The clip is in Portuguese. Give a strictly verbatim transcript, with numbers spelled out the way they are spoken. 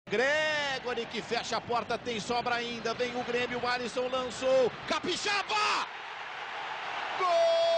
Gregory que fecha a porta, tem sobra ainda, vem o Grêmio, o Alisson lançou, Capixaba! Gol!